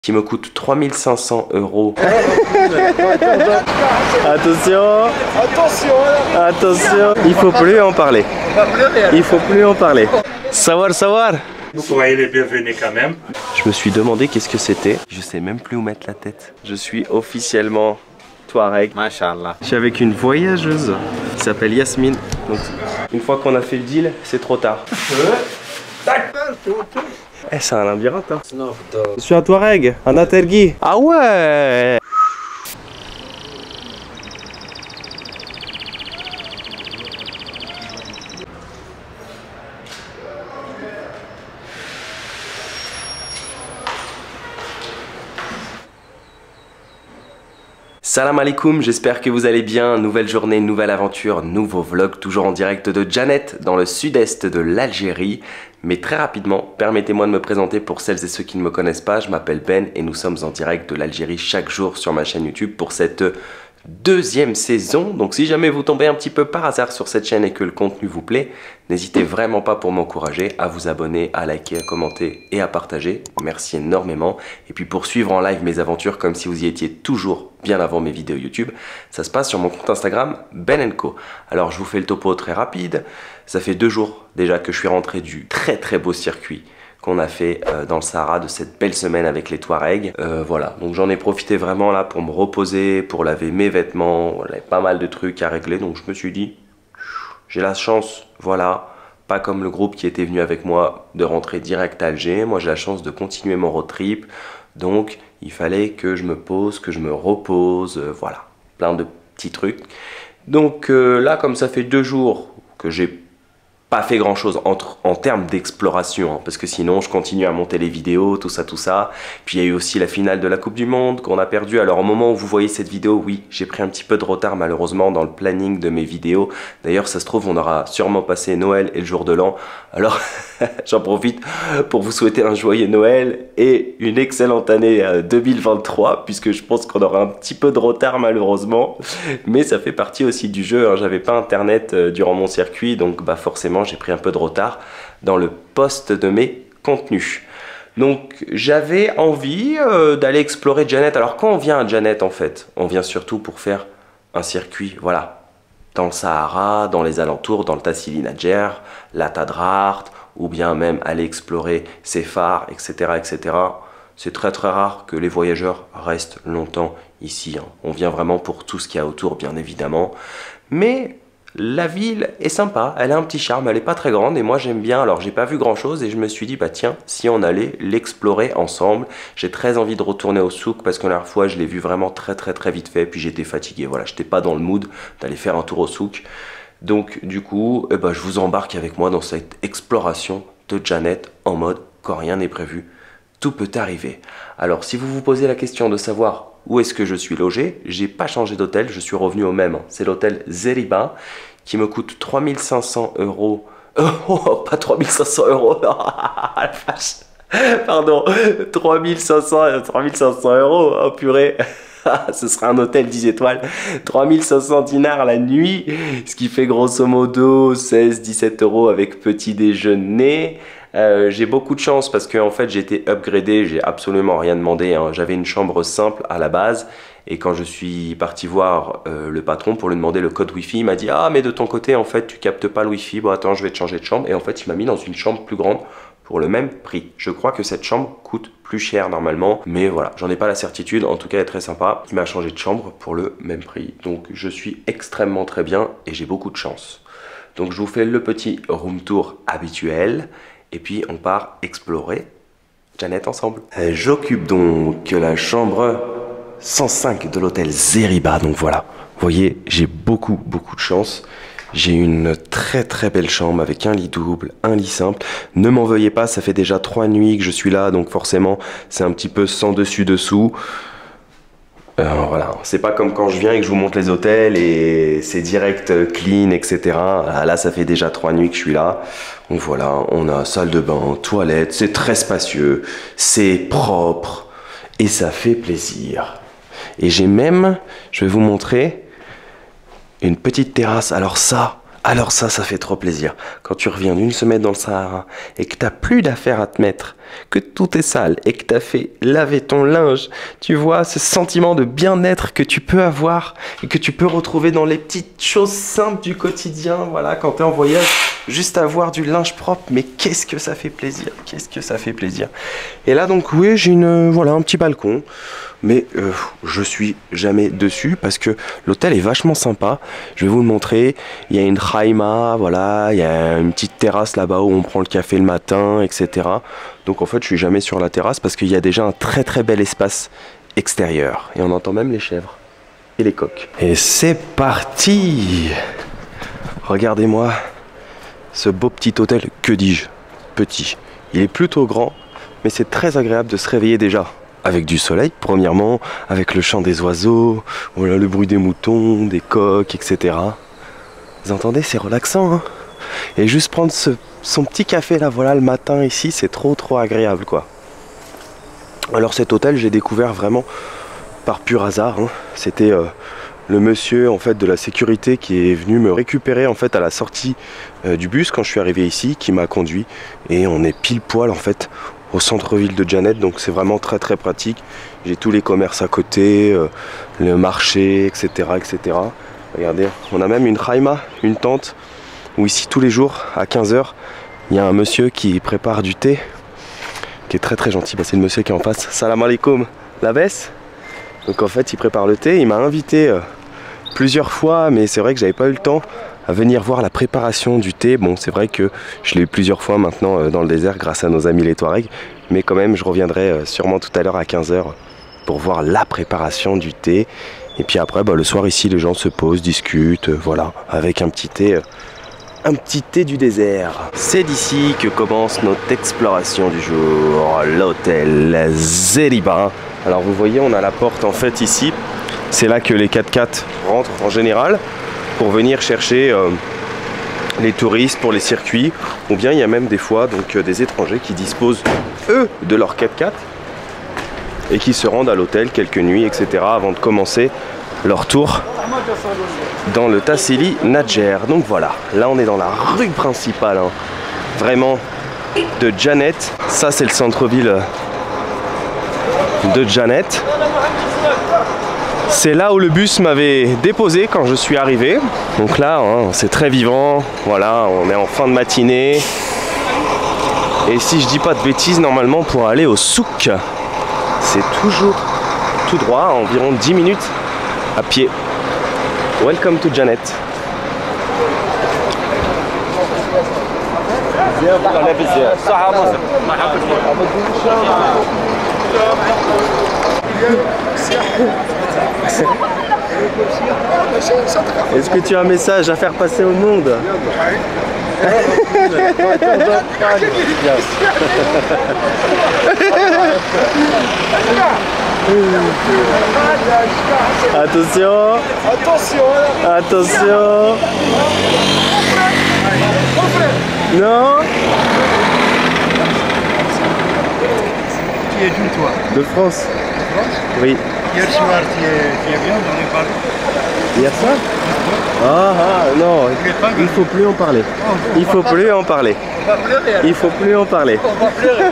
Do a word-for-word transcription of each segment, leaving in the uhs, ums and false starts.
qui me coûte trois mille cinq cents euros. Attention, Attention, attention, il faut plus en parler. Il faut plus en parler. Savoir, savoir. Soyez les bienvenus quand même. Je me suis demandé qu'est-ce que c'était. Je sais même plus où mettre la tête. Je suis officiellement Touareg. Machallah. Je suis avec une voyageuse qui s'appelle Yasmine. Donc, une fois qu'on a fait le deal, c'est trop tard. Eh, c'est un labyrinthe, hein. Je suis un Touareg, un Atergui. Ah ouais. Salam alaikum, j'espère que vous allez bien. Nouvelle journée, nouvelle aventure, nouveau vlog, toujours en direct de Djanet, dans le sud-est de l'Algérie. Mais très rapidement, permettez-moi de me présenter pour celles et ceux qui ne me connaissent pas. Je m'appelle Ben et nous sommes en direct de l'Algérie chaque jour sur ma chaîne YouTube pour cette deuxième saison. Donc si jamais vous tombez un petit peu par hasard sur cette chaîne et que le contenu vous plaît, n'hésitez vraiment pas pour m'encourager à vous abonner, à liker, à commenter et à partager. Merci énormément. Et puis pour suivre en live mes aventures comme si vous y étiez toujours bien avant mes vidéos YouTube, ça se passe sur mon compte Instagram Ben and Co. Alors je vous fais le topo très rapide. Ça fait deux jours déjà que je suis rentré du très très beau circuit qu'on a fait euh, dans le Sahara, de cette belle semaine avec les Touaregs. Euh, voilà, donc j'en ai profité vraiment là pour me reposer, pour laver mes vêtements. J'avais pas mal de trucs à régler, donc je me suis dit, j'ai la chance, voilà, pas comme le groupe qui était venu avec moi, de rentrer direct à Alger. Moi j'ai la chance de continuer mon road trip, donc il fallait que je me pose, que je me repose, euh, voilà, plein de petits trucs. Donc euh, là, comme ça fait deux jours que j'ai pas fait grand chose entre, en termes d'exploration, hein, parce que sinon je continue à monter les vidéos, tout ça, tout ça. Puis il y a eu aussi la finale de la Coupe du Monde qu'on a perdue. Alors au moment où vous voyez cette vidéo, oui, j'ai pris un petit peu de retard malheureusement dans le planning de mes vidéos. D'ailleurs, ça se trouve, on aura sûrement passé Noël et le jour de l'an. Alors j'en profite pour vous souhaiter un joyeux Noël et une excellente année euh, deux mille vingt-trois, puisque je pense qu'on aura un petit peu de retard malheureusement. Mais ça fait partie aussi du jeu, hein. J'avais pas internet euh, durant mon circuit, donc bah forcément j'ai pris un peu de retard dans le post de mes contenus. Donc j'avais envie euh, d'aller explorer Djanet. Alors quand on vient à Djanet en fait, on vient surtout pour faire un circuit, voilà, dans le Sahara, dans les alentours, dans le Tassili Nadjer, la Tadrart, ou bien même aller explorer ses phares, et cetera et cetera. C'est très très rare que les voyageurs restent longtemps ici, hein. On vient vraiment pour tout ce qu'il y a autour, bien évidemment. Mais la ville est sympa, elle a un petit charme, elle n'est pas très grande et moi j'aime bien. Alors j'ai pas vu grand chose et je me suis dit bah tiens, si on allait l'explorer ensemble. J'ai très envie de retourner au souk parce que la dernière fois je l'ai vu vraiment très très très vite fait, puis j'étais fatigué, voilà, j'étais pas dans le mood d'aller faire un tour au souk. Donc du coup, eh ben, je vous embarque avec moi dans cette exploration de Djanet en mode quand rien n'est prévu, tout peut arriver. Alors si vous vous posez la question de savoir où est-ce que je suis logé, j'ai pas changé d'hôtel, je suis revenu au même. C'est l'hôtel Zeriba qui me coûte trois mille cinq cents euros. Oh, pas trois mille cinq cents euros, la vache. Pardon, trois mille cinq cents euros, oh purée. Ce sera un hôtel dix étoiles, trois mille cinq cents dinars la nuit, ce qui fait grosso modo seize à dix-sept euros avec petit déjeuner. Euh, j'ai beaucoup de chance parce que en fait j'ai été upgradé, j'ai absolument rien demandé, hein. J'avais une chambre simple à la base et quand je suis parti voir euh, le patron pour lui demander le code wifi, il m'a dit ah mais de ton côté en fait tu captes pas le wifi, bon attends je vais te changer de chambre, et en fait il m'a mis dans une chambre plus grande pour le même prix. Je crois que cette chambre coûte plus cher normalement, mais voilà, j'en ai pas la certitude, en tout cas elle est très sympa. Il m'a changé de chambre pour le même prix, donc je suis extrêmement très bien et j'ai beaucoup de chance. Donc je vous fais le petit room tour habituel. Et puis on part explorer Djanet ensemble. J'occupe donc la chambre cent cinq de l'hôtel Zeriba. Donc voilà, vous voyez, j'ai beaucoup beaucoup de chance. J'ai une très très belle chambre avec un lit double, un lit simple. Ne m'en veuillez pas, ça fait déjà trois nuits que je suis là, donc forcément c'est un petit peu sans dessus dessous. Euh, voilà, c'est pas comme quand je viens et que je vous montre les hôtels et c'est direct clean, et cetera. Là, ça fait déjà trois nuits que je suis là. Donc voilà, on a salle de bain, toilette, c'est très spacieux, c'est propre et ça fait plaisir. Et j'ai même, je vais vous montrer, une petite terrasse. Alors ça, Alors ça, ça fait trop plaisir. Quand tu reviens d'une semaine dans le Sahara et que t'as plus d'affaires à te mettre, que tout est sale et que t'as fait laver ton linge, tu vois ce sentiment de bien-être que tu peux avoir et que tu peux retrouver dans les petites choses simples du quotidien. Voilà, quand t'es en voyage, juste avoir du linge propre, mais qu'est-ce que ça fait plaisir, qu'est-ce que ça fait plaisir. Et là donc oui, j'ai une voilà un petit balcon. Mais euh, je suis jamais dessus parce que l'hôtel est vachement sympa. Je vais vous le montrer. Il y a une khaïma, voilà, il y a une petite terrasse là-bas où on prend le café le matin, et cetera. Donc en fait, je suis jamais sur la terrasse parce qu'il y a déjà un très très bel espace extérieur. Et on entend même les chèvres et les coqs. Et c'est parti! Regardez-moi ce beau petit hôtel. Que dis-je? Petit. Il est plutôt grand, mais c'est très agréable de se réveiller déjà avec du soleil, premièrement, avec le chant des oiseaux, voilà, le bruit des moutons, des coqs, et cetera. Vous entendez, c'est relaxant, hein? Et juste prendre ce, son petit café là, voilà, le matin ici, c'est trop trop agréable, quoi. Alors cet hôtel, j'ai découvert vraiment par pur hasard, hein. C'était euh, le monsieur en fait de la sécurité qui est venu me récupérer en fait à la sortie euh, du bus quand je suis arrivé ici, qui m'a conduit, et on est pile poil en fait au centre-ville de Djanet, donc c'est vraiment très très pratique. J'ai tous les commerces à côté, euh, le marché, et cetera, et cetera. Regardez, on a même une khaïma, une tente, où ici tous les jours à quinze heures, il y a un monsieur qui prépare du thé, qui est très très gentil. Bah, c'est le monsieur qui est en face. Salam alaikum, la baisse. Donc en fait, il prépare le thé. Il m'a invité euh, plusieurs fois, mais c'est vrai que j'avais pas eu le temps à venir voir la préparation du thé. Bon, c'est vrai que je l'ai eu plusieurs fois maintenant euh, dans le désert grâce à nos amis les Touaregs, mais quand même je reviendrai euh, sûrement tout à l'heure à quinze heures pour voir la préparation du thé. Et puis après, bah, le soir ici, les gens se posent, discutent, euh, voilà, avec un petit thé, euh, un petit thé du désert. C'est d'ici que commence notre exploration du jour, l'hôtel Zeriba. Alors vous voyez, on a la porte en fait ici, c'est là que les quatre-quatre rentrent en général, pour venir chercher euh, les touristes pour les circuits, ou bien il y a même des fois donc euh, des étrangers qui disposent eux de leur quatre-quatre et qui se rendent à l'hôtel quelques nuits, et cetera avant de commencer leur tour dans le Tassili Nadjer. Donc voilà, là on est dans la rue principale, hein, vraiment de Djanet. Ça c'est le centre-ville de Djanet. C'est là où le bus m'avait déposé quand je suis arrivé. Donc là, hein, c'est très vivant. Voilà, on est en fin de matinée. Et si je dis pas de bêtises, normalement pour aller au souk, c'est toujours tout droit, à environ dix minutes à pied. Welcome to Djanet. Est-ce que tu as un message à faire passer au monde? Attention. Attention. Attention. Non. Qui es d'où toi? De France. De France? Oui. Hier soir, tu es, tu es bien, on est parlé. Hier soir? Ah, ah non, il faut plus en parler. Il faut plus en parler. On va pleurer. Il faut plus en parler. On va pleurer.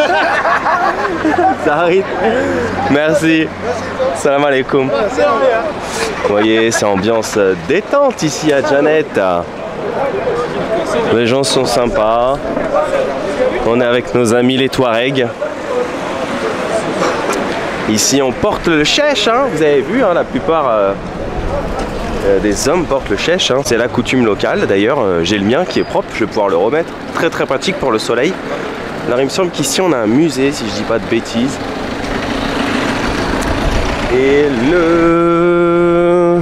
Ça arrive. Merci. Salam alaikum. Vous voyez, c'est ambiance détente ici à Djanet. Les gens sont sympas. On est avec nos amis les Touaregs. Ici on porte le chèche, hein. Vous avez vu, hein, la plupart euh, euh, des hommes portent le chèche, hein. C'est la coutume locale d'ailleurs, euh, j'ai le mien qui est propre, je vais pouvoir le remettre. Très très pratique pour le soleil. Alors il me semble qu'ici on a un musée si je dis pas de bêtises. Et le...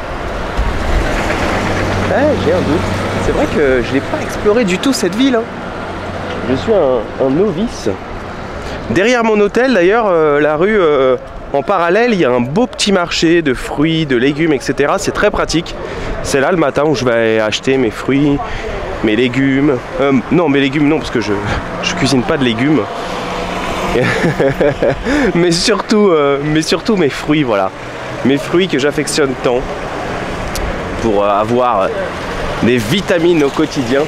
Eh, j'ai un doute. C'est vrai que je n'ai pas exploré du tout cette ville, hein. Je suis un, un novice. Derrière mon hôtel d'ailleurs, euh, la rue euh, en parallèle, il y a un beau petit marché de fruits, de légumes, et cetera. C'est très pratique. C'est là le matin où je vais acheter mes fruits, mes légumes. Euh, non, mes légumes non, parce que je je cuisine pas de légumes. mais surtout, euh, mais surtout mes fruits, voilà. Mes fruits que j'affectionne tant pour euh, avoir des vitamines au quotidien.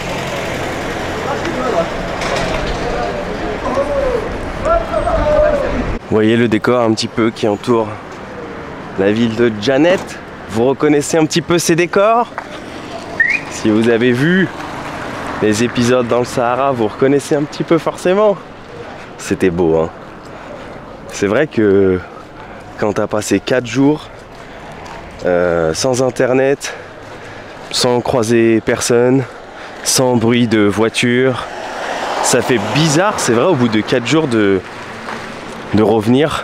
Vous voyez le décor un petit peu qui entoure la ville de Djanet. Vous reconnaissez un petit peu ces décors? Si vous avez vu les épisodes dans le Sahara, vous reconnaissez un petit peu forcément. C'était beau, hein. C'est vrai que quand tu as passé quatre jours euh, sans internet, sans croiser personne, sans bruit de voiture, ça fait bizarre, c'est vrai, au bout de quatre jours de, de revenir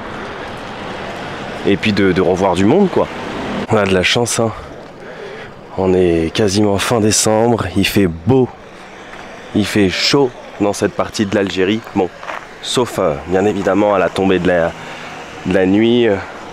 et puis de, de revoir du monde, quoi. On a de la chance, hein. On est quasiment fin décembre, il fait beau, il fait chaud dans cette partie de l'Algérie. Bon, sauf euh, bien évidemment à la tombée de la, de la nuit.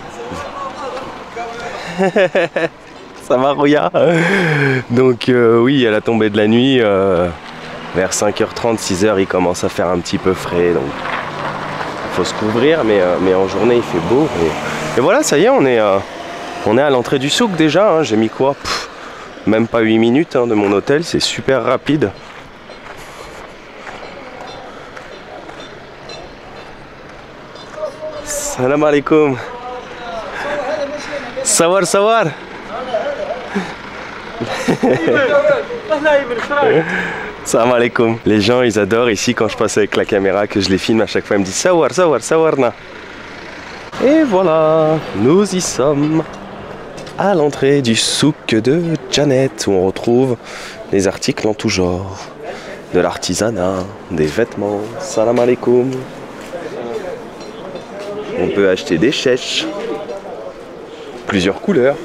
Ça va, Roya? Donc euh, oui, à la tombée de la nuit, euh, vers cinq heures trente, six heures, il commence à faire un petit peu frais. Donc il faut se couvrir, mais, euh, mais en journée il fait beau. Et, et voilà, ça y est, on est, euh, on est à l'entrée du souk déjà. Hein. J'ai mis quoi? Pff, même pas huit minutes hein, de mon hôtel, c'est super rapide. Salam alaikum. Sawar, sawar. Salam alaikum. Les gens ils adorent ici quand je passe avec la caméra, que je les filme à chaque fois, ils me disent sawar, sawar, sawarna. Et voilà, nous y sommes à l'entrée du souk de Djanet, où on retrouve les articles en tout genre, de l'artisanat, des vêtements. Salam alaikum. On peut acheter des chèches, plusieurs couleurs.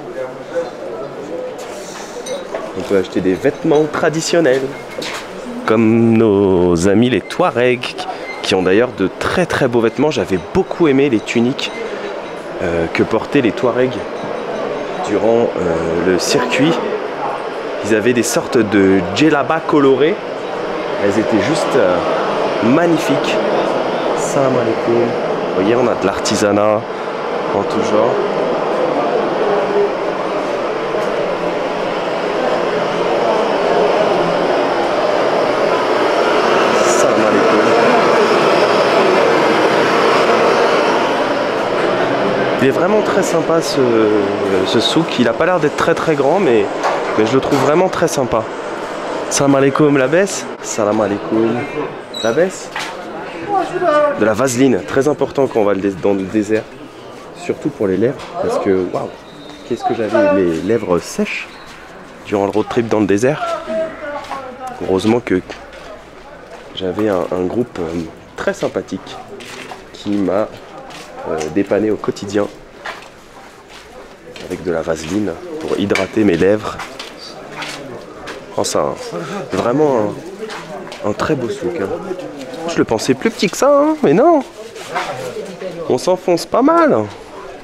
On peut acheter des vêtements traditionnels, comme nos amis les Touaregs, qui ont d'ailleurs de très très beaux vêtements. J'avais beaucoup aimé les tuniques euh, que portaient les Touaregs durant euh, le circuit. Ils avaient des sortes de djellaba colorés. Elles étaient juste euh, magnifiques. Salam alaikum. Vous voyez, on a de l'artisanat en tout genre. Salam alaikum. Il est vraiment très sympa ce, ce souk. Il n'a pas l'air d'être très très grand, mais, mais je le trouve vraiment très sympa. Salam alaikum, la baisse. Salam alaikum. La baisse. De la vaseline, très important quand on va dans le désert, surtout pour les lèvres, parce que waouh, qu'est-ce que j'avais les lèvres sèches durant le road trip dans le désert. Heureusement que j'avais un, un groupe euh, très sympathique qui m'a euh, dépanné au quotidien avec de la vaseline pour hydrater mes lèvres. Enfin, vraiment un, un très beau souk. Hein. Je le pensais plus petit que ça, hein, mais non. On s'enfonce pas mal. Vous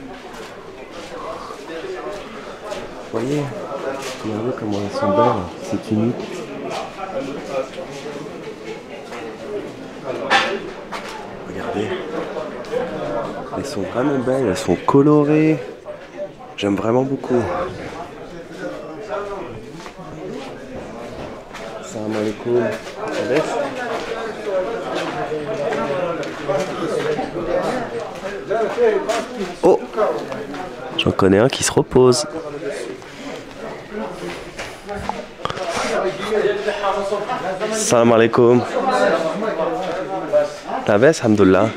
voyez, regardez comment elles sont belles, ces tuniques. Regardez. Elles sont vraiment belles, elles sont colorées. J'aime vraiment beaucoup. Salam alaikum. Ça baisse ? Oh, j'en connais un qui se repose. Salam alaikum. La baisse, alhamdoulilah.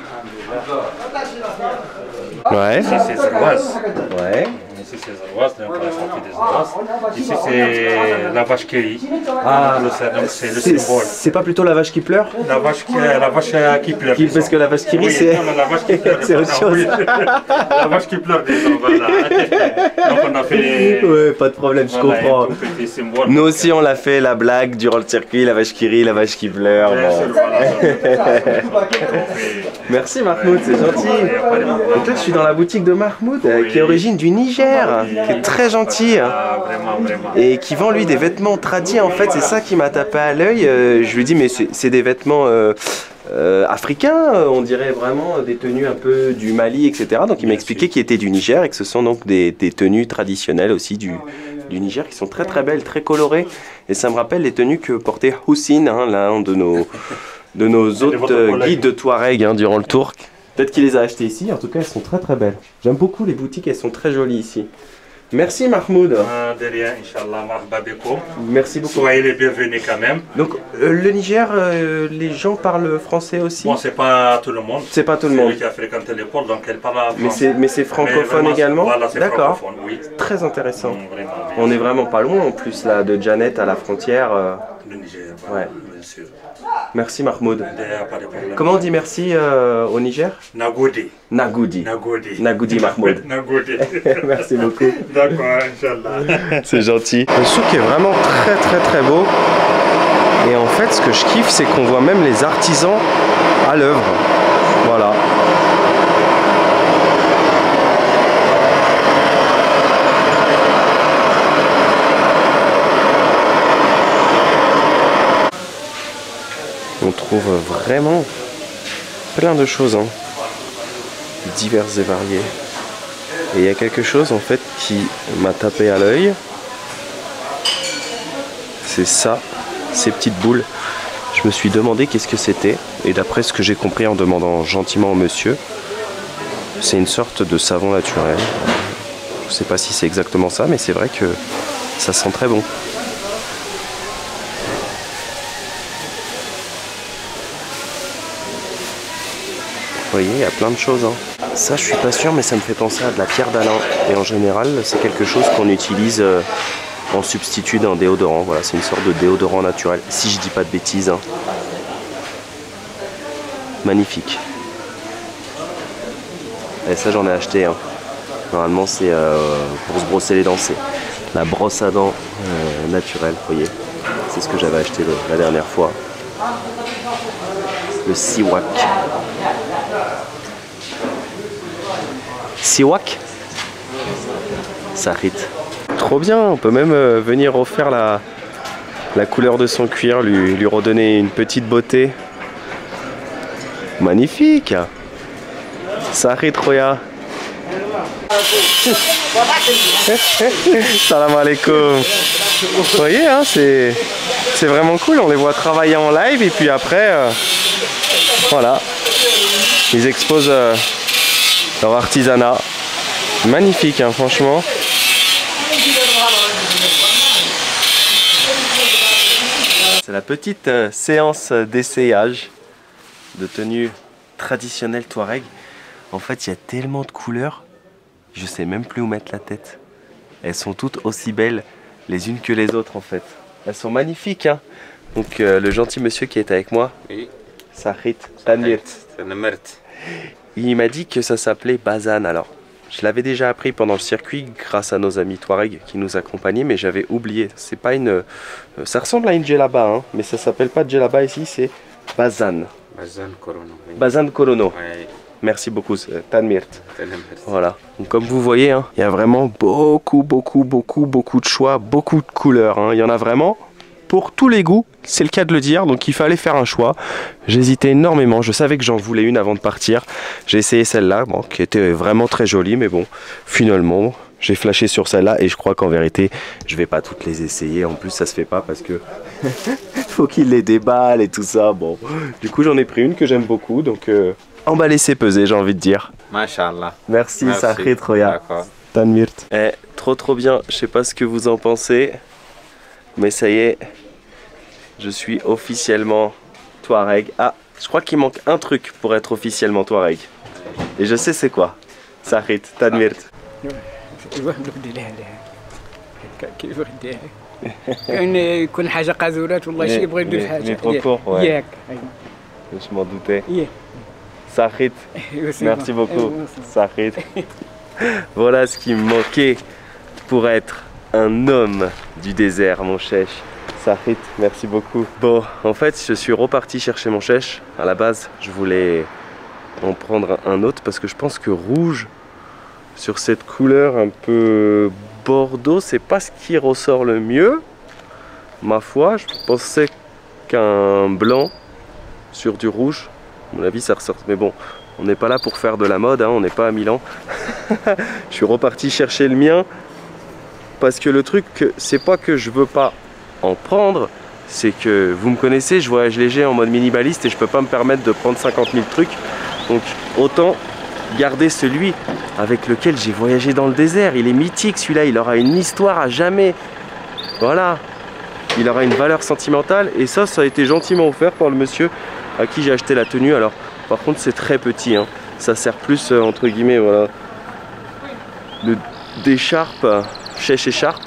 Ouais. Ici c'est Zerwaz. Ouais. Ici c'est Zerwaz, donc on a sorti des Zerwaz. Ici c'est la vache Kéri. Ah, donc c'est le symbole. C'est pas plutôt la vache qui pleure? La vache qui, la vache qui pleure. Qui, parce que la vache qui rit, oui, c'est non, la vache qui pleure. c'est autre chose. Oui. La vache qui pleure, disons, voilà. Donc on a fait. Ouais, pas de problème, je voilà, comprends. tout petit symbole. Nous aussi, on l'a fait, la blague durant le circuit, la vache qui rit, la vache qui pleure. Bien Bon. sûr, voilà. Merci Mahmoud, c'est gentil. Donc là, je suis dans la boutique de Mahmoud, euh, qui est origine du Niger, qui est très gentil. Ah, vraiment, vraiment. Et qui vend lui des vêtements tradis en fait, c'est ça qui m'a tapé à l'œil. Euh, je lui dis mais c'est des vêtements euh, euh, africains, on dirait vraiment des tenues un peu du Mali, et cetera. Donc il m'a expliqué qu'il était du Niger et que ce sont donc des, des tenues traditionnelles aussi du, du Niger qui sont très très belles, très colorées. Et ça me rappelle les tenues que portait Houssine, hein, l'un de nos, de nos autres euh, guides de Touareg hein, durant le tour. Peut-être qu'il les a achetées ici, en tout cas elles sont très très belles. J'aime beaucoup les boutiques, elles sont très jolies ici. Merci Mahmoud. Ah, de rien, Inch'Allah, marhaba bikoum. Merci beaucoup. Soyez les bienvenus quand même. Donc euh, le Niger, euh, les gens parlent français aussi? Bon, c'est pas tout le monde. C'est pas tout le C'est monde. lui qui a fréquenté l'école, donc elle parle Mais français. c'est mais c'est francophone vraiment, également? Voilà, c'est D'accord. francophone, oui. Très intéressant. Mm, vraiment, bien On est sûr. vraiment pas loin en plus là de Janet à la frontière. euh. Le Niger, voilà, Ouais. bien sûr. Merci Mahmoud. D'ailleurs, pas de problème. Comment on dit merci euh, au Niger? Nagodi. Nagoudi. Nagodi. Nagoudi Mahmoud. Nagodi. Merci beaucoup. D'accord, Inch'Allah. C'est gentil. Le souk est vraiment très très très beau. Et en fait ce que je kiffe c'est qu'on voit même les artisans à l'œuvre. Voilà. On trouve vraiment plein de choses, hein, diverses et variées. Et il y a quelque chose en fait qui m'a tapé à l'œil. C'est ça, ces petites boules. Je me suis demandé qu'est-ce que c'était. Et d'après ce que j'ai compris en demandant gentiment au monsieur, c'est une sorte de savon naturel. Je ne sais pas si c'est exactement ça, mais c'est vrai que ça sent très bon. Vous voyez, il y a plein de choses. Hein. Ça, je suis pas sûr, mais ça me fait penser à de la pierre d'Alain. Et en général, c'est quelque chose qu'on utilise euh, en substitut d'un déodorant. Voilà, c'est une sorte de déodorant naturel, si je dis pas de bêtises. Hein. Magnifique. Et ça, j'en ai acheté. Hein. Normalement, c'est euh, pour se brosser les dents. C'est la brosse à dents euh, naturelle, vous voyez. C'est ce que j'avais acheté le, la dernière fois. Le Siwak. Siwak Sahrit. Trop bien, on peut même euh, venir refaire la, la couleur de son cuir, lui, lui redonner une petite beauté. Magnifique. Sahrit Roya. Salam alaikum. Vous voyez, hein, c'est c'est vraiment cool, on les voit travailler en live et puis après, euh, voilà, ils exposent euh, leur artisanat. Magnifique, hein, franchement. C'est la petite euh, séance d'essayage de tenue traditionnelle Touareg. En fait, il y a tellement de couleurs, je sais même plus où mettre la tête. Elles sont toutes aussi belles les unes que les autres en fait. Elles sont magnifiques, hein. Donc euh, le gentil monsieur qui est avec moi, Oui. Sahrit Tanmirt, C'est une merde. il m'a dit que ça s'appelait Bazan. Alors, je l'avais déjà appris pendant le circuit grâce à nos amis Touareg qui nous accompagnaient, mais j'avais oublié. C'est pas une, euh, ça ressemble à une djellaba, hein, mais ça s'appelle pas djellaba ici, c'est Bazan. Bazan Corona. Oui. Bazan Kolono. Oui, Merci beaucoup, c'est Tanmirt. c'est une merde. Voilà. Donc, comme vous voyez, hein, il y a vraiment beaucoup, beaucoup, beaucoup, beaucoup de choix, beaucoup de couleurs. Hein. Il y en a vraiment pour tous les goûts, c'est le cas de le dire. Donc il fallait faire un choix. J'hésitais énormément. Je savais que j'en voulais une avant de partir. J'ai essayé celle-là, bon, qui était vraiment très jolie, mais bon, finalement, j'ai flashé sur celle-là et je crois qu'en vérité, je vais pas toutes les essayer. En plus, ça se fait pas parce que faut qu'il les déballe et tout ça. Bon, du coup, j'en ai pris une que j'aime beaucoup. Donc euh, emballer, c'est peser, j'ai envie de dire. Masha'Allah. Merci, Merci. Sahrit Roya. D'accord. Tanmirt. Eh, trop trop bien, je sais pas ce que vous en pensez, mais ça y est, je suis officiellement Touareg. Ah, je crois qu'il manque un truc pour être officiellement Touareg. Et je sais c'est quoi. Sahrit, Tanmirt. كيف غديها كان يكون حاجه قازورات والله شي يبغى يدير حاجه ياك Je m'en doutais. ياك Sahrit, merci beaucoup. Sahrit. Voilà ce qui me manquait pour être un homme du désert, mon chèche. Sahrit, merci beaucoup. Bon, en fait, je suis reparti chercher mon chèche. À la base, je voulais en prendre un autre parce que je pense que rouge, sur cette couleur un peu bordeaux, c'est pas ce qui ressort le mieux. Ma foi, je pensais qu'un blanc sur du rouge, à mon avis, ça ressort. Mais bon, on n'est pas là pour faire de la mode, hein, on n'est pas à Milan. Je suis reparti chercher le mien. parce que le truc, c'est pas que je veux pas en prendre, c'est que vous me connaissez, je voyage léger en mode minimaliste et je peux pas me permettre de prendre cinquante mille trucs. Donc autant garder celui avec lequel j'ai voyagé dans le désert. Il est mythique celui-là, il aura une histoire à jamais. Voilà, il aura une valeur sentimentale et ça, ça a été gentiment offert par le monsieur à qui j'ai acheté la tenue. Alors par contre c'est très petit, hein. Ça sert plus euh, entre guillemets, voilà, d'écharpe, chèche écharpe.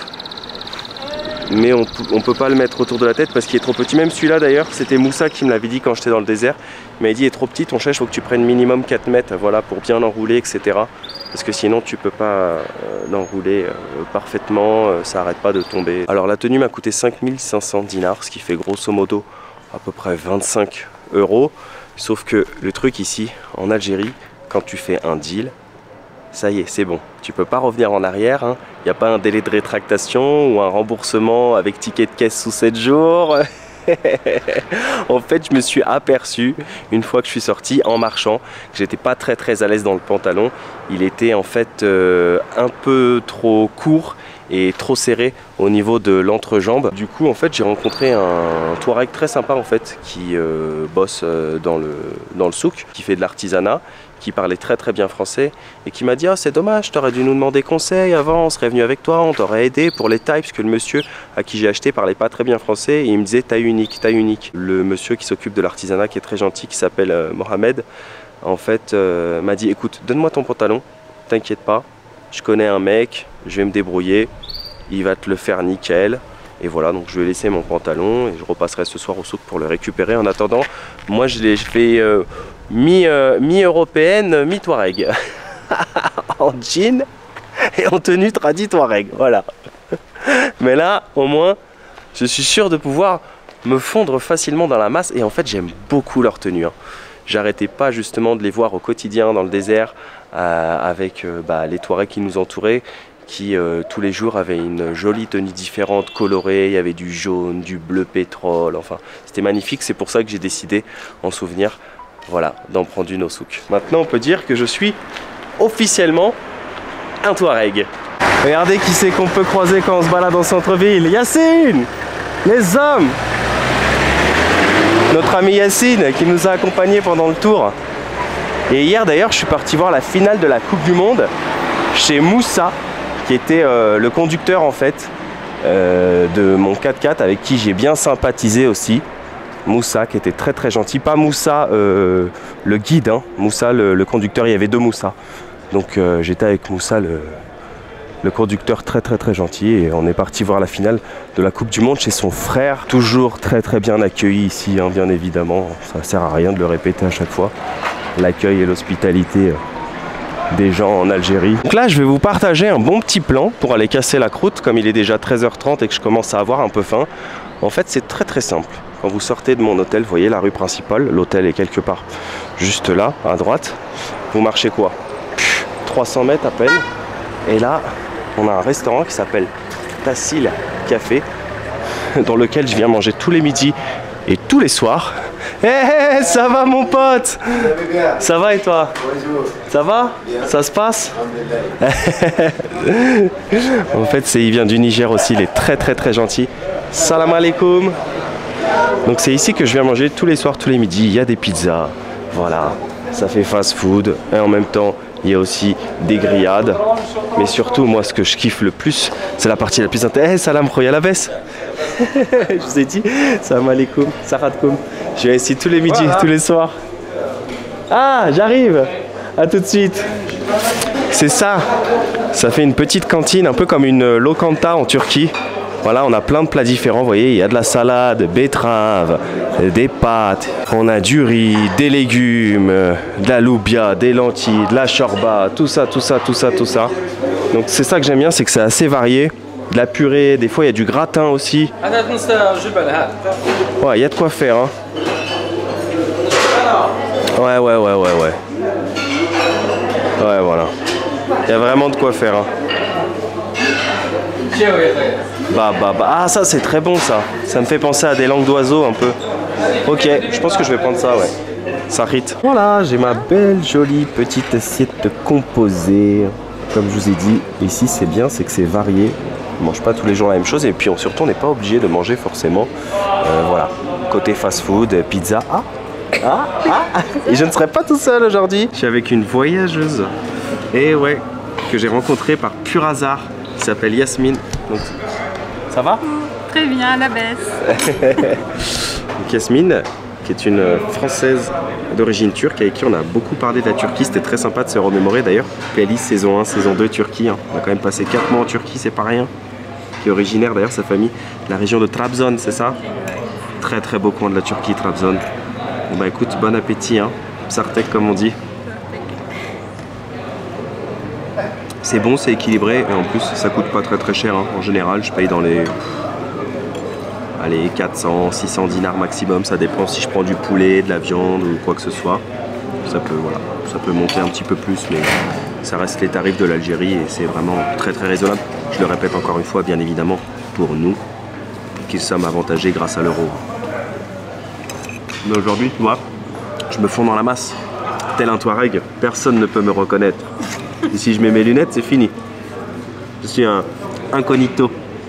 Mais on, on peut pas le mettre autour de la tête parce qu'il est trop petit. Même celui-là d'ailleurs, c'était Moussa qui me l'avait dit quand j'étais dans le désert. Il m'a dit il est trop petit ton chèche, il faut que tu prennes minimum quatre mètres, voilà, pour bien l'enrouler, et cetera. Parce que sinon tu peux pas euh, l'enrouler euh, parfaitement, euh, ça arrête pas de tomber. Alors la tenue m'a coûté cinq mille cinq cents dinars, ce qui fait grosso modo à peu près vingt-cinq euros. Sauf que le truc ici, en Algérie, quand tu fais un deal, ça y est, c'est bon. Tu peux pas revenir en arrière. Il hein. n'y a pas un délai de rétractation ou un remboursement avec ticket de caisse sous sept jours. En fait, je me suis aperçu, une fois que je suis sorti en marchant, que j'étais pas très très à l'aise dans le pantalon. Il était en fait euh, un peu trop court et trop serré au niveau de l'entrejambe. Du coup, en fait, j'ai rencontré un Touareg très sympa en fait, qui euh, bosse euh, dans le, dans le souk, qui fait de l'artisanat, qui parlait très très bien français et qui m'a dit ah, c'est dommage, t'aurais dû nous demander conseil avant, on serait venu avec toi, on t'aurait aidé pour les tailles, parce que le monsieur à qui j'ai acheté parlait pas très bien français et il me disait taille unique, taille unique. Le monsieur qui s'occupe de l'artisanat, qui est très gentil, qui s'appelle euh, Mohamed, en fait euh, m'a dit écoute, donne-moi ton pantalon, t'inquiète pas, je connais un mec, je vais me débrouiller, il va te le faire nickel. Et voilà, donc je vais laisser mon pantalon et je repasserai ce soir au souk pour le récupérer. En attendant, moi je l'ai fait euh, mi-européenne, euh, mi-Touareg. En jean et en tenue tradie Touareg, voilà. Mais là, au moins, je suis sûr de pouvoir me fondre facilement dans la masse. Et en fait, j'aime beaucoup leur tenue, hein. J'arrêtais pas justement de les voir au quotidien dans le désert euh, avec euh, bah, les Touaregs qui nous entouraient, qui euh, tous les jours avaient une jolie tenue différente, colorée. Il y avait du jaune, du bleu pétrole, enfin c'était magnifique. C'est pour ça que j'ai décidé en souvenir, voilà, d'en prendre une au souk. Maintenant on peut dire que je suis officiellement un Touareg. Regardez qui c'est qu'on peut croiser quand on se balade en centre-ville. Yacine, les hommes, notre ami Yacine qui nous a accompagnés pendant le tour. Et hier d'ailleurs je suis parti voir la finale de la Coupe du Monde chez Moussa, qui était euh, le conducteur en fait euh, de mon quatre-quatre avec qui j'ai bien sympathisé aussi. Moussa qui était très très gentil, pas Moussa euh, le guide, hein. Moussa le, le conducteur, il y avait deux Moussa. Donc euh, j'étais avec Moussa le, le conducteur très très très gentil et on est parti voir la finale de la Coupe du Monde chez son frère. Toujours très très bien accueilli ici, hein, bien évidemment, ça sert à rien de le répéter à chaque fois. L'accueil et l'hospitalité euh, des gens en Algérie. Donc là je vais vous partager un bon petit plan pour aller casser la croûte comme il est déjà treize heures trente et que je commence à avoir un peu faim. En fait c'est très très simple. Quand vous sortez de mon hôtel, vous voyez la rue principale, l'hôtel est quelque part juste là à droite. Vous marchez quoi, trois cents mètres à peine et là on a un restaurant qui s'appelle Tassil Café dans lequel je viens manger tous les midis et tous les soirs. Hé, hey, hey, ça va mon pote? Ça va et toi? Bonjour. Ça va? Bien. Ça se passe? En fait, c'est, il vient du Niger aussi, il est très très très gentil. Salam alaikum. Donc c'est ici que je viens manger tous les soirs, tous les midis. Il y a des pizzas, voilà, ça fait fast food. Et en même temps, il y a aussi des grillades. Mais surtout, moi, ce que je kiffe le plus, c'est la partie la plus intéressante. Hey, salam, khoya la baisse. Je vous ai dit, salam alaikum, saratkoum. Je viens ici tous les midis, voilà. Tous les soirs. Ah, j'arrive. À tout de suite. C'est ça. Ça fait une petite cantine, un peu comme une lokanta en Turquie. Voilà, on a plein de plats différents. Vous voyez, il y a de la salade, betterave, des pâtes. On a du riz, des légumes, de la loubia, des lentilles, de la shorba, tout ça, tout ça, tout ça, tout ça. Donc c'est ça que j'aime bien, c'est que c'est assez varié. De la purée, des fois il y a du gratin aussi. Ouais, il y a de quoi faire, hein. Ouais, ouais, ouais, ouais, ouais. Ouais, voilà. Il y a vraiment de quoi faire, hein. Bah, bah, bah. Ah, ça c'est très bon ça. Ça me fait penser à des langues d'oiseaux un peu. Ok, je pense que je vais prendre ça, ouais. Ça rite. Voilà, j'ai ma belle, jolie petite assiette composée. Comme je vous ai dit, ici c'est bien, c'est que c'est varié. On mange pas tous les jours la même chose et puis on, surtout on n'est pas obligé de manger forcément. Euh, voilà, côté fast-food, pizza. Ah, ah, ah. Et je ne serai pas tout seul aujourd'hui. Je suis avec une voyageuse. Et ouais, que j'ai rencontrée par pur hasard. Qui s'appelle Yasmine. Donc, ça va? Très bien, à la baisse. Donc Yasmine, qui est une Française d'origine turque avec qui on a beaucoup parlé de la Turquie. C'était très sympa de se remémorer d'ailleurs. P L I saison un, saison deux Turquie. Hein. On a quand même passé quatre mois en Turquie, c'est pas rien. Qui est originaire d'ailleurs, sa famille, de la région de Trabzon, c'est ça? Très très beau coin de la Turquie, Trabzon. Bon bah écoute, bon appétit, hein. Sartek comme on dit. C'est bon, c'est équilibré et en plus ça coûte pas très très cher. Hein. En général, je paye dans les... Allez, quatre cents, six cents dinars maximum, ça dépend si je prends du poulet, de la viande ou quoi que ce soit. Ça peut, voilà, ça peut monter un petit peu plus, mais ça reste les tarifs de l'Algérie et c'est vraiment très très raisonnable. Je le répète encore une fois, bien évidemment, pour nous, qui sommes avantagés grâce à l'euro. Mais aujourd'hui, tu vois, je me fonds dans la masse. Tel un Touareg, personne ne peut me reconnaître. Et si je mets mes lunettes, c'est fini. Je suis un incognito.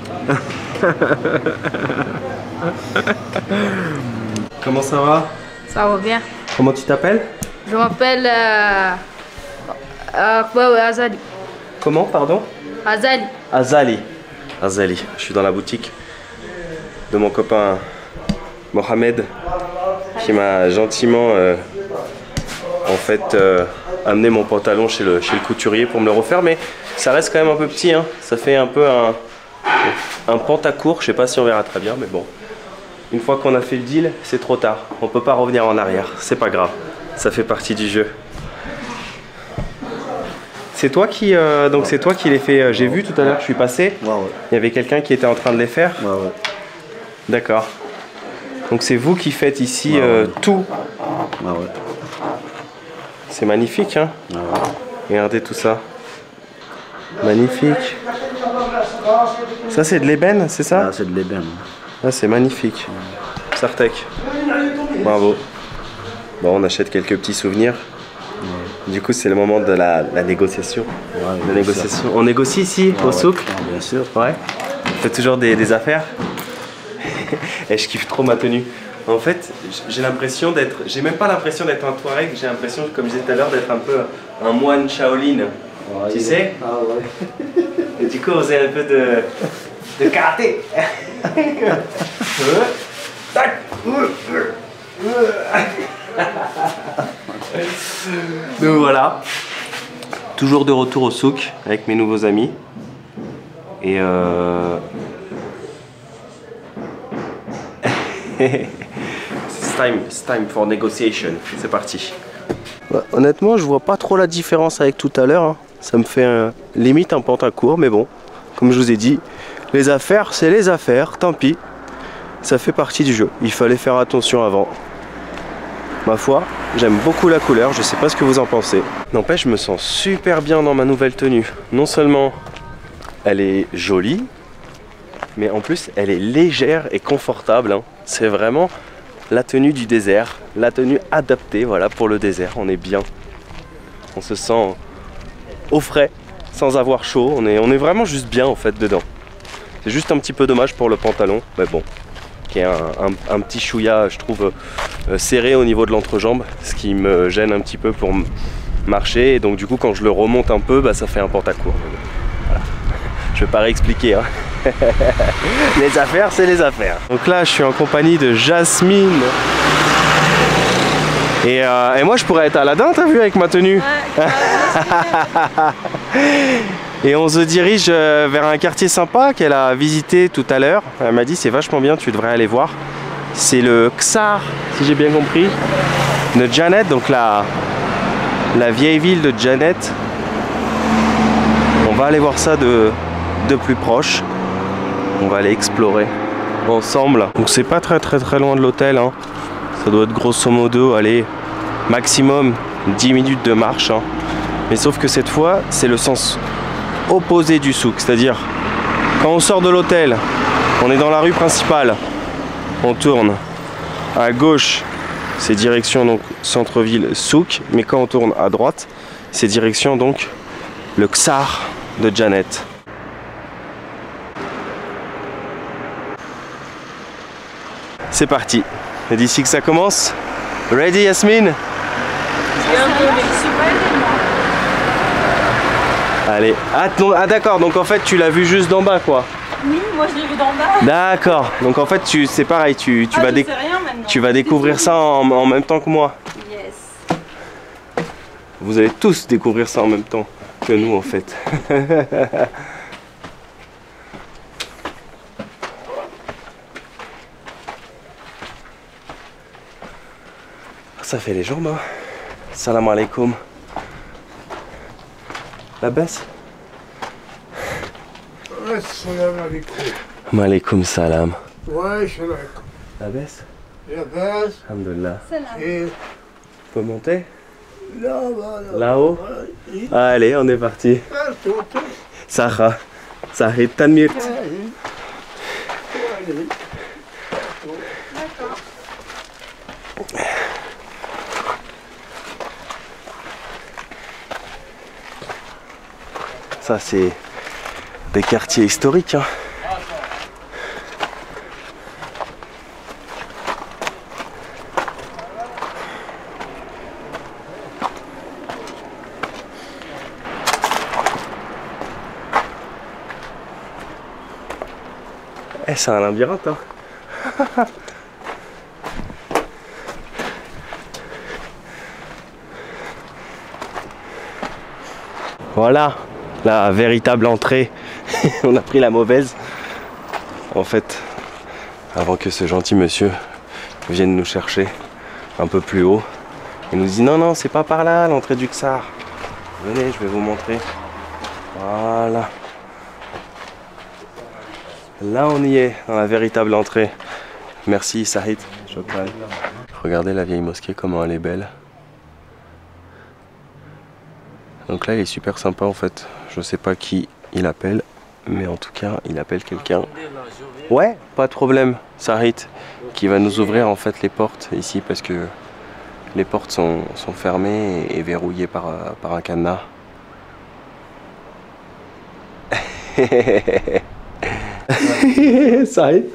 Comment ça va? Ça va bien. Comment tu t'appelles? Je m'appelle euh, euh, Azali. Comment, pardon? Azali. Azali. Azali. Je suis dans la boutique de mon copain Mohamed qui m'a gentiment euh, en fait euh, amené mon pantalon chez le, chez le couturier pour me le refaire, mais ça reste quand même un peu petit, hein. Ça fait un peu un, un pantacourt, je sais pas si on verra très bien, mais bon. Une fois qu'on a fait le deal, c'est trop tard. On peut pas revenir en arrière, c'est pas grave. Ça fait partie du jeu. C'est toi qui, euh, donc c'est toi qui les fait. Euh, J'ai vu tout à l'heure, je suis passé. Ouais, ouais. Il y avait quelqu'un qui était en train de les faire. Ouais, ouais. D'accord. Donc c'est vous qui faites ici Ouais, ouais. euh, tout. Ouais, ouais. C'est magnifique, hein. Ouais, ouais. Regardez tout ça. Magnifique. Ça c'est de l'ébène, c'est ça? Ah, c'est de l'ébène. Ah, c'est magnifique. Sartek. Bravo. Bon, on achète quelques petits souvenirs. Ouais. Du coup, c'est le moment de la, la négociation. Ouais, la négociation. On négocie ici, ouais, au ouais. souk? Ah, bien sûr. Ouais. On fait toujours des, des affaires. Et je kiffe trop ma tenue. En fait, j'ai l'impression d'être... J'ai même pas l'impression d'être un Touareg. J'ai l'impression, comme je disais tout à l'heure, d'être un peu un moine Shaolin. Ouais, tu sais? Ah ouais. Et du coup, on faisait un peu de... de karaté. Donc voilà, toujours de retour au souk avec mes nouveaux amis. Et euh... it's time, it's time for negotiation. C'est parti. Bah, honnêtement, je vois pas trop la différence avec tout à l'heure. Hein. Ça me fait un... limite un pantacourt, mais bon, comme je vous ai dit, les affaires, c'est les affaires, tant pis. Ça fait partie du jeu. Il fallait faire attention avant. Ma foi, j'aime beaucoup la couleur, je sais pas ce que vous en pensez. N'empêche, je me sens super bien dans ma nouvelle tenue. Non seulement elle est jolie, mais en plus elle est légère et confortable. Hein. C'est vraiment la tenue du désert, la tenue adaptée, voilà, pour le désert. On est bien. On se sent au frais, sans avoir chaud. On est, on est vraiment juste bien en fait dedans. C'est juste un petit peu dommage pour le pantalon, mais bon. Qui est un, un, un petit chouïa, je trouve, euh, serré au niveau de l'entrejambe, ce qui me gêne un petit peu pour marcher. Et donc du coup, quand je le remonte un peu, bah, ça fait un pantacourt. Voilà. Je vais pas réexpliquer. Hein. Les affaires, c'est les affaires. Donc là, je suis en compagnie de Jasmine. Et, euh, et moi, je pourrais être Aladdin, t'as vu, avec ma tenue. Ouais, et on se dirige vers un quartier sympa qu'elle a visité tout à l'heure. Elle m'a dit c'est vachement bien, tu devrais aller voir. C'est le Ksar, si j'ai bien compris, de Janet, donc la, la vieille ville de Janet. On va aller voir ça de, de plus proche. On va aller explorer ensemble. Donc c'est pas très très très loin de l'hôtel. Hein. Ça doit être grosso modo, allez, maximum dix minutes de marche. Hein. Mais sauf que cette fois, c'est le sens opposé du souk, c'est-à-dire quand on sort de l'hôtel, on est dans la rue principale, on tourne à gauche, c'est direction donc centre-ville souk, mais quand on tourne à droite, c'est direction donc le Ksar de Janet. C'est parti. Et d'ici que ça commence. Ready, Yasmine? Allez. Ah, non, ah d'accord, donc en fait tu l'as vu juste d'en bas quoi. Oui, moi je l'ai vu d'en bas. D'accord, donc en fait tu c'est pareil, tu, tu, ah, vas, je déc sais rien maintenant. tu vas découvrir ça en, en même temps que moi. Yes. Vous allez tous découvrir ça en même temps que nous en fait. Ça fait les jambes hein. Salam alaikum. La baisse. Assalamu alaikum. Alaikum salam. Ouais, salam alaikum. La baisse. La base. Alhamdulillah. Et On peut monter là-bas. là-haut. Allez, on est parti. Saha. Sahid Tanmir. Ça c'est des quartiers historiques hein. Eh, c'est un labyrinthe hein. Voilà la véritable entrée. On a pris la mauvaise. En fait, avant que ce gentil monsieur vienne nous chercher un peu plus haut, il nous dit non, non, c'est pas par là l'entrée du Ksar. Venez, je vais vous montrer. Voilà. Là, on y est, dans la véritable entrée. Merci, Sahid. Shukran. Regardez la vieille mosquée, comment elle est belle. Donc là, il est super sympa en fait. Je sais pas qui il appelle, mais en tout cas, il appelle quelqu'un. Ouais, pas de problème, Sahid, qui va nous ouvrir en fait les portes ici parce que les portes sont, sont fermées et, et verrouillées par, par un cadenas. Sahid.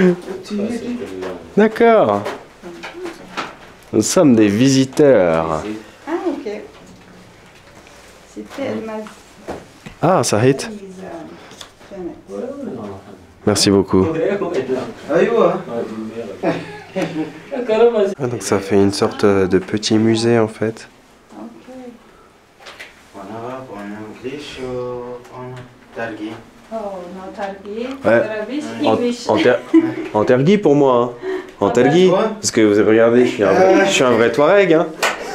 D'accord. Nous sommes des visiteurs. Ah, ok. C'était Elmaz. Ah, Sahid. Merci beaucoup. Ah, donc ça fait une sorte de petit musée en fait. Ouais. En, en, ter, en tergui pour moi. Hein. En tergui. Parce que vous regardez, je suis un vrai, je suis un vrai Touareg. Hein.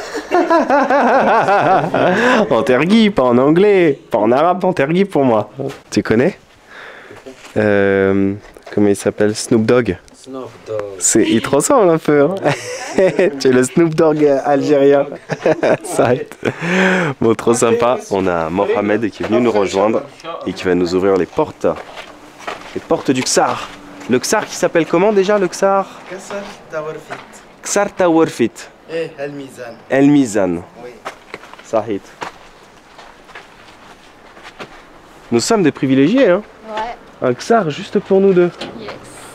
En tergui, pas en anglais, pas en arabe, en tergui pour moi. Tu connais euh, comment il s'appelle? Snoop Dogg. Snoop Dogg. C'est, il te ressemble un peu. Hein. Tu es le Snoop Dogg algérien. Ça bon, trop sympa. On a Mohamed qui est venu nous rejoindre et qui va nous ouvrir les portes. Les portes du Ksar. Le Ksar qui s'appelle comment déjà le Ksar? Ksar Tawarfit. Ksar Tawarfit. Et El Mizan. El Mizan. Oui. Sahid. Nous sommes des privilégiés, hein. Ouais. Un Ksar juste pour nous deux. Yes.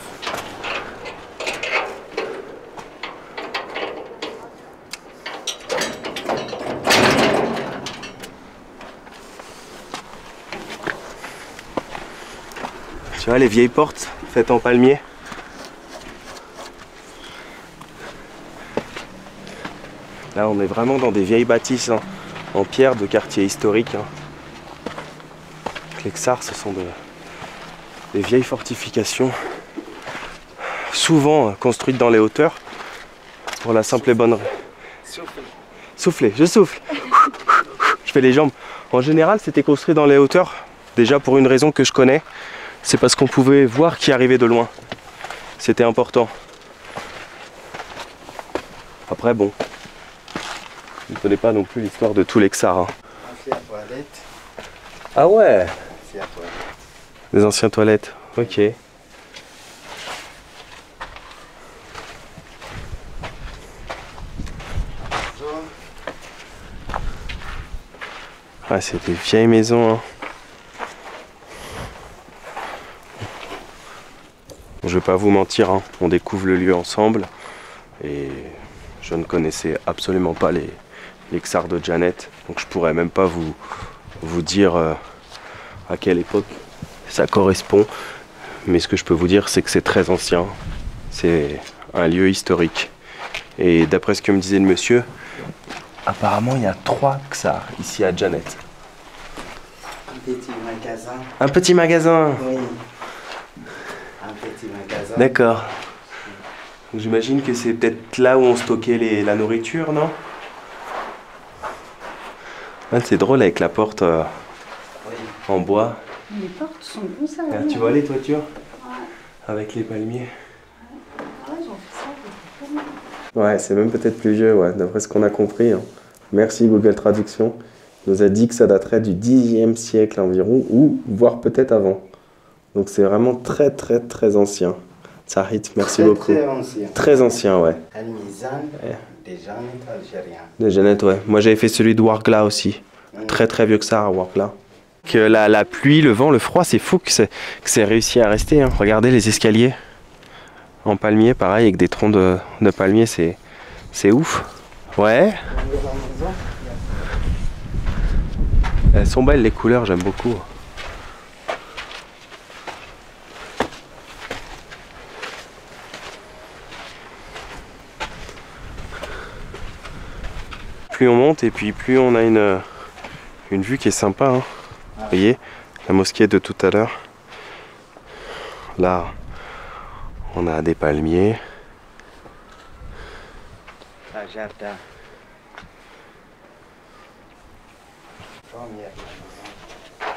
Tu vois les vieilles portes faites en palmier. Là on est vraiment dans des vieilles bâtisses hein, en pierre de quartier historique. Hein. Les Ksars ce sont de, des vieilles fortifications, souvent euh, construites dans les hauteurs, pour la simple et bonne raison. Souffle. Soufflez, je souffle. Je fais les jambes. En général c'était construit dans les hauteurs, déjà pour une raison que je connais. C'est parce qu'on pouvait voir qui arrivait de loin. C'était important. Après bon, je ne connais pas non plus l'histoire de tous les Ksars. Hein. Ah ouais. Des anciennes toilettes. Ok. Ah, c'est des vieilles maisons. Hein. je vais pas vous mentir, hein, on découvre le lieu ensemble et je ne connaissais absolument pas les, les ksars de Janet, donc je pourrais même pas vous, vous dire euh, à quelle époque ça correspond, mais ce que je peux vous dire c'est que c'est très ancien, c'est un lieu historique. Et d'après ce que me disait le monsieur, apparemment il y a trois ksars ici à Janet. Un petit magasin. Un petit magasin. Oui. Un petit magasin. D'accord. J'imagine que c'est peut-être là où on stockait les, la nourriture, non? Ah, c'est drôle avec la porte euh, Oui. en bois. Les portes sont comme ça. Ah, oui. tu vois les toitures? Ouais. Avec les palmiers. Ah ouais, ils ont fait ça. depuis longtemps. Ouais, c'est même peut-être plus vieux, ouais, d'après ce qu'on a compris. Hein. Merci Google Traduction. Il nous a dit que ça daterait du dixième siècle environ, ou voire peut-être avant. Donc c'est vraiment très très très ancien. Sahit, merci Très, beaucoup. Très ancien. Très ancien, ouais. Al-Mizan, Ouais. des Janet algériens. De Janet, ouais. Moi j'avais fait celui de Wargla aussi. Mm. Très très vieux que ça à Wargla. Que la, la pluie, le vent, le froid, c'est fou que c'est que c'est réussi à rester. Hein. Regardez les escaliers en palmier, pareil, avec des troncs de, de palmier, c'est c'est ouf. Ouais. Elles sont belles les couleurs, j'aime beaucoup. Plus on monte et puis plus on a une, une vue qui est sympa. Hein. Vous voyez, la mosquée de tout à l'heure. Là, on a des palmiers. Un jardin. Première maison.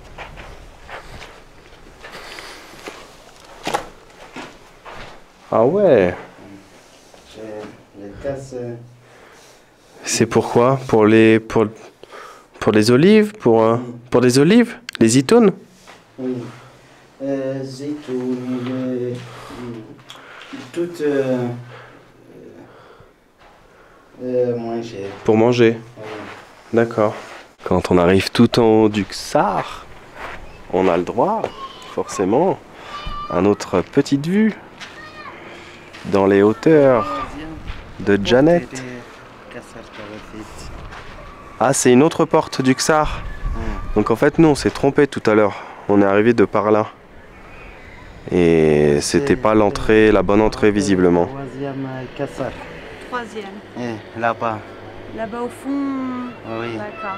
Ah ouais. J'ai les cases. C'est pourquoi? Pour les pour pour les olives, pour euh, pour les olives, les zitoun. Oui. Euh, zitoun, les. Toutes. Euh, euh, manger. Pour manger. Oui. D'accord. Quand on arrive tout en haut du ksar, on a le droit, forcément, à notre petite vue dans les hauteurs de Janet. Ah, c'est une autre porte du ksar. Donc en fait, nous, on s'est trompé tout à l'heure. On est arrivé de par là. Et c'était pas l'entrée, la bonne entrée visiblement. Troisième cassar. Troisième. Eh, là-bas. Là-bas au fond. Oui. D'accord.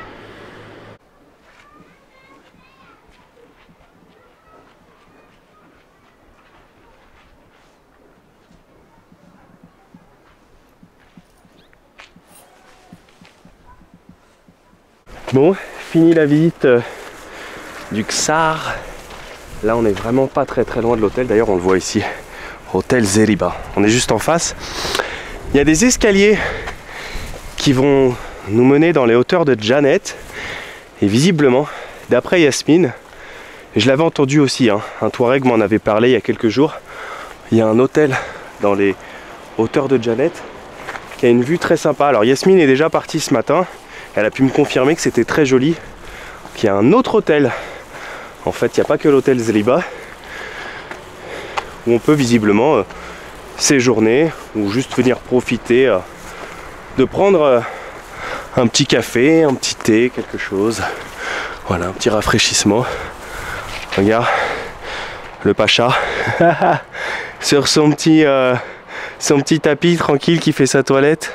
Bon, fini la visite euh, du ksar. Là, on est vraiment pas très très loin de l'hôtel. D'ailleurs, on le voit ici, hôtel Zeriba. On est juste en face. Il y a des escaliers qui vont nous mener dans les hauteurs de Janet. Et visiblement, d'après Yasmine, je l'avais entendu aussi, hein, un Touareg m'en avait parlé il y a quelques jours. Il y a un hôtel dans les hauteurs de Janet qui a une vue très sympa. Alors Yasmine est déjà partie ce matin. Elle a pu me confirmer que c'était très joli. Il y a un autre hôtel. En fait, il n'y a pas que l'hôtel Zeriba où on peut visiblement euh, séjourner ou juste venir profiter euh, de prendre euh, un petit café, un petit thé, quelque chose. Voilà, un petit rafraîchissement. Regarde, le pacha sur son petit, euh, son petit tapis tranquille qui fait sa toilette.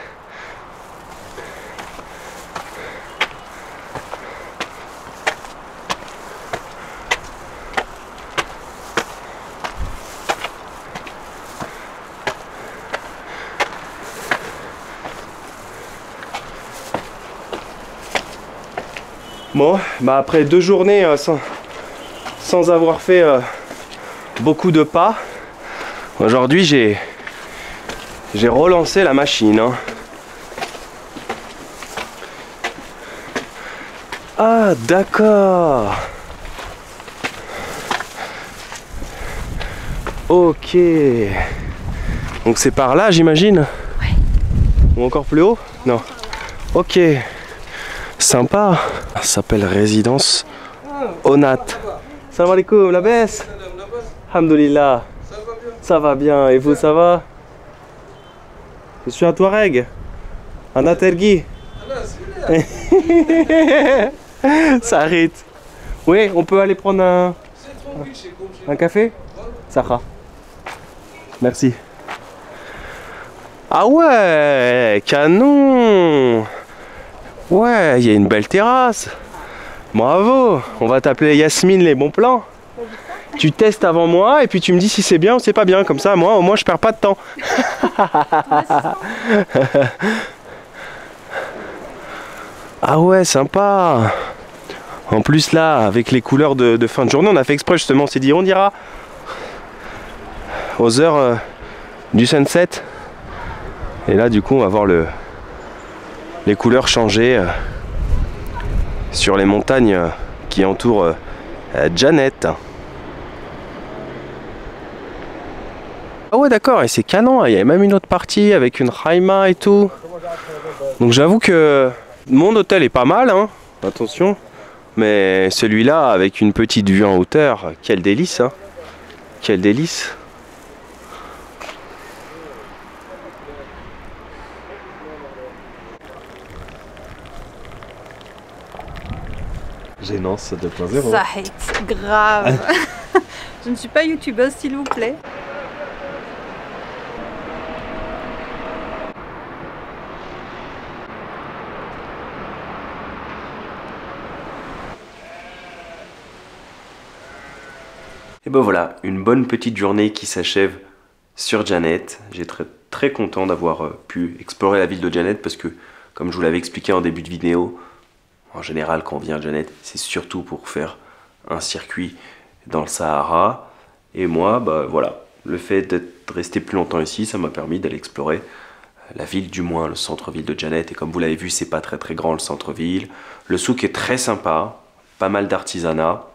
Bon, bah après deux journées euh, sans, sans avoir fait euh, beaucoup de pas, aujourd'hui j'ai j'ai relancé la machine. Hein. Ah d'accord. Ok. Donc c'est par là j'imagine? Ouais. Ou encore plus haut? Non. Ok. Sympa. Ça s'appelle résidence Onat. Salam alaikum, la baisse. Alhamdulillah. Ça va bien, et vous, ça va? Je suis un Touareg. Un Atergui. Ça arrête. Oui, on peut aller prendre un, un café? Ça va. Merci. Ah ouais, canon. Ouais, il y a une belle terrasse. Bravo. On va t'appeler Yasmine les bons plans. Tu testes avant moi et puis tu me dis si c'est bien ou c'est pas bien. Comme ça, moi, au moins, je perds pas de temps. Ah ouais, sympa. En plus là, avec les couleurs de, de fin de journée, on a fait exprès justement. On s'est dit, on ira aux heures euh, du sunset. Et là, du coup, on va voir le, les couleurs changer euh, sur les montagnes euh, qui entourent euh, Janet. Ah ouais, d'accord, et c'est canon. Il y avait même une autre partie avec une Haima et tout. Donc j'avoue que mon hôtel est pas mal, hein. Attention. Mais celui-là, avec une petite vue en hauteur, quel délice, hein. Quel délice. Gênance deux point zéro. Ça hate, grave. Je ne suis pas youtubeuse, s'il vous plaît. Et ben voilà, une bonne petite journée qui s'achève sur Janet. J'ai très, très content d'avoir pu explorer la ville de Janet parce que, comme je vous l'avais expliqué en début de vidéo, en général quand on vient à Janet, c'est surtout pour faire un circuit dans le Sahara. Et moi, bah voilà, le fait d'être resté plus longtemps ici, ça m'a permis d'aller explorer la ville, du moins le centre-ville de Janet. Et comme vous l'avez vu, c'est pas très très grand le centre-ville. Le souk est très sympa, pas mal d'artisanat.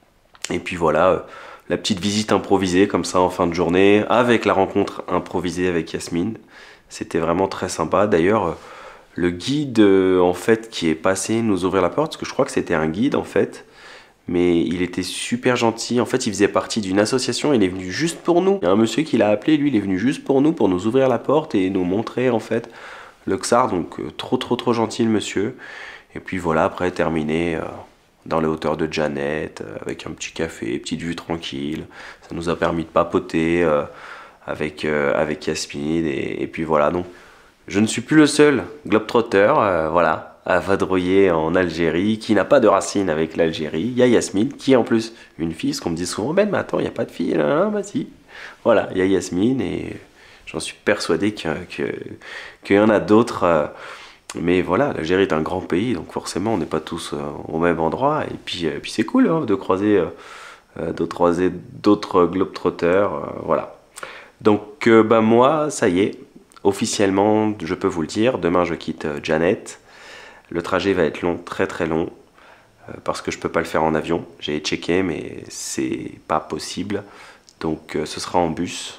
Et puis voilà, euh, la petite visite improvisée comme ça en fin de journée, avec la rencontre improvisée avec Yasmine. C'était vraiment très sympa. D'ailleurs, euh, le guide euh, en fait qui est passé nous ouvrir la porte, parce que je crois que c'était un guide en fait, mais il était super gentil. En fait, il faisait partie d'une association, il est venu juste pour nous. Il y a un monsieur qui l'a appelé, lui, il est venu juste pour nous, pour nous ouvrir la porte et nous montrer en fait le Ksar. Donc euh, trop trop trop gentil le monsieur. Et puis voilà, après terminé euh, dans les hauteurs de Janet, euh, avec un petit café, petite vue tranquille. Ça nous a permis de papoter euh, avec, euh, avec Yasmine. Et, et puis voilà, donc je ne suis plus le seul globetrotter, euh, voilà, à vadrouiller en Algérie, qui n'a pas de racines avec l'Algérie. Il y a Yasmine, qui est en plus une fille, parce qu'on me dit souvent, ben mais attends, il n'y a pas de fille, là, bah si. Voilà, il y a Yasmine, et j'en suis persuadé qu'il que, que y en a d'autres. Euh, mais voilà, l'Algérie est un grand pays, donc forcément, on n'est pas tous euh, au même endroit. Et puis, euh, puis c'est cool hein, de croiser euh, d'autres d'autres globetrotters, euh, voilà. Donc, euh, bah, moi, ça y est. Officiellement, je peux vous le dire, demain je quitte Janet. Le trajet va être long, très très long, euh, parce que je peux pas le faire en avion. J'ai checké, mais c'est pas possible. Donc euh, ce sera en bus.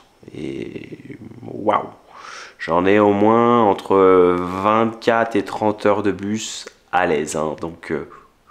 Et waouh! J'en ai au moins entre vingt-quatre et trente heures de bus à l'aise. Hein. Donc euh,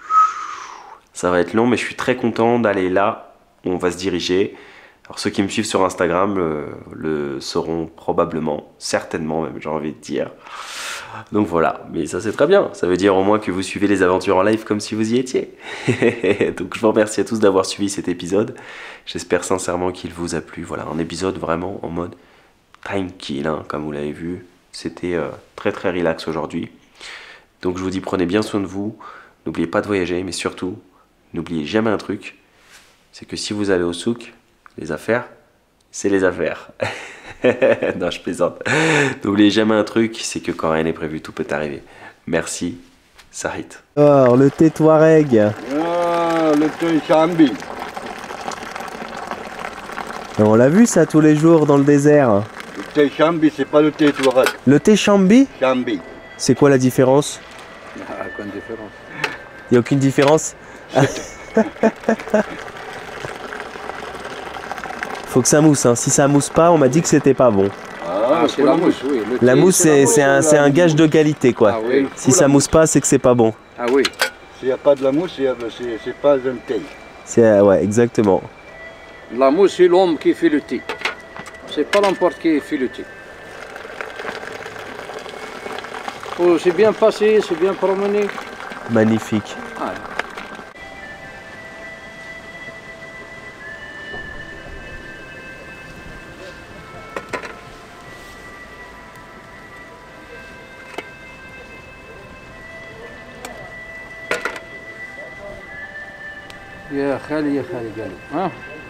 ça va être long, mais je suis très content d'aller là où on va se diriger. Alors ceux qui me suivent sur Instagram euh, le sauront probablement, certainement même, j'ai envie de dire. Donc voilà, mais ça c'est très bien. Ça veut dire au moins que vous suivez les aventures en live comme si vous y étiez. Donc je vous remercie à tous d'avoir suivi cet épisode. J'espère sincèrement qu'il vous a plu. Voilà, un épisode vraiment en mode tranquille, hein, comme vous l'avez vu. C'était euh, très très relax aujourd'hui. Donc je vous dis, prenez bien soin de vous. N'oubliez pas de voyager, mais surtout, n'oubliez jamais un truc. C'est que si vous allez au souk, les affaires, c'est les affaires. Non, je plaisante. N'oubliez jamais un truc, c'est que quand rien n'est prévu, tout peut arriver. Merci, Sarit. Alors, le thé Touareg. Ah, le thé Chambi. On l'a vu ça tous les jours dans le désert. Le thé Chambi, c'est pas le thé Touareg. Le thé Chambi, Chambi. c'est quoi la différence? Ah, quelle différence? Il n'y a aucune différence. Faut que ça mousse, hein. Si ça mousse pas, on m'a dit que c'était pas bon. Ah, c'est la mousse, oui. Le La thé, mousse, c'est un, un gage de qualité, quoi. Ah, oui. Si ça mousse pas, c'est que c'est pas bon. Ah oui. S'il n'y a pas de la mousse, c'est pas un thé. C'est ouais, exactement. La mousse, c'est l'homme qui fait le thé. C'est pas n'importe qui filouté. Oh, c'est bien passé, c'est bien promené. Magnifique. Ah. يا خالي يا خالي قالوا ها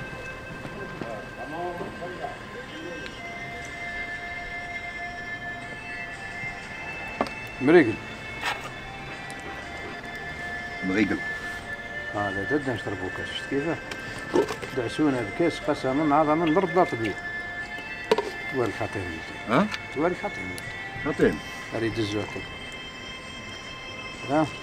مريقل مريقل هذا جد نشربوا كاس شفت كيفاه دعسونا بكاس قسما عظما مرضات بيه توالي حاطين ها توالي حاطين حاطين اريد الزوكل ها